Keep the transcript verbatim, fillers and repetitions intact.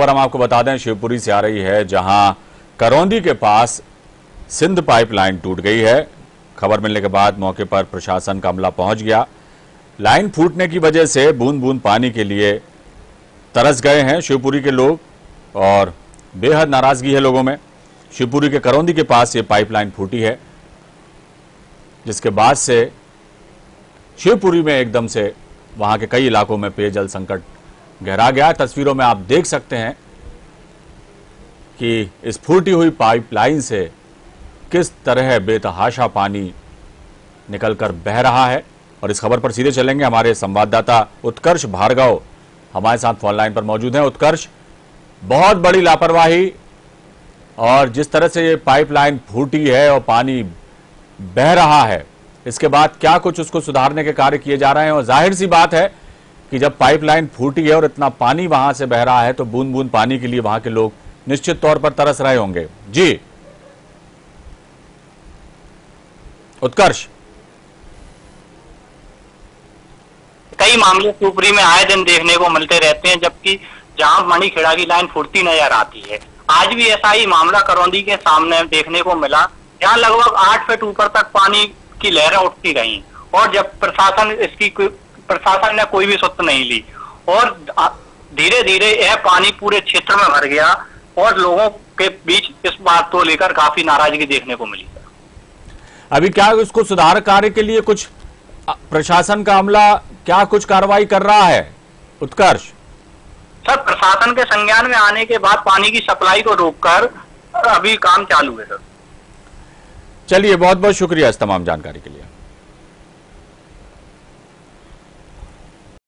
खबर हम आपको बता दें शिवपुरी से आ रही है, जहां करौंदी के पास सिंध पाइपलाइन टूट गई है। खबर मिलने के बाद मौके पर प्रशासन का अमला पहुंच गया। लाइन फूटने की वजह से बूंद बूंद पानी के लिए तरस गए हैं शिवपुरी के लोग और बेहद नाराजगी है लोगों में। शिवपुरी के करौंदी के पास ये पाइपलाइन फूटी है, जिसके बाद से शिवपुरी में एकदम से वहां के कई इलाकों में पेयजल संकट गहरा गया। तस्वीरों में आप देख सकते हैं कि इस फूटी हुई पाइपलाइन से किस तरह बेतहाशा पानी निकलकर बह रहा है। और इस खबर पर सीधे चलेंगे, हमारे संवाददाता उत्कर्ष भार्गव हमारे साथ फोन लाइन पर मौजूद हैं। उत्कर्ष, बहुत बड़ी लापरवाही और जिस तरह से ये पाइपलाइन फूटी है और पानी बह रहा है, इसके बाद क्या कुछ उसको सुधारने के कार्य किए जा रहे हैं? और जाहिर सी बात है कि जब पाइपलाइन फूटी है और इतना पानी वहां से बह रहा है तो बूंद बूंद पानी के लिए वहां के लोग निश्चित तौर पर तरस रहे होंगे। जी उत्कर्ष। कई मामले शिवपुरी में आए दिन देखने को मिलते रहते हैं, जबकि जहां मणिखेड़ा की लाइन फूटती नजर आती है, आज भी ऐसा ही मामला करौंदी के सामने देखने को मिला, जहां लगभग आठ फीट ऊपर तक पानी की लहरें उठती रही और जब प्रशासन इसकी प्रशासन ने कोई भी सुध नहीं ली और धीरे धीरे यह पानी पूरे क्षेत्र में भर गया और लोगों के बीच इस बात को लेकर काफी नाराजगी देखने को मिली। अभी क्या इसको सुधार कार्य के लिए कुछ प्रशासन का अमला क्या कुछ कार्रवाई कर रहा है? उत्कर्ष सर, प्रशासन के संज्ञान में आने के बाद पानी की सप्लाई को रोककर अभी काम चालू है सर। चलिए, बहुत बहुत शुक्रिया इस तमाम जानकारी के लिए।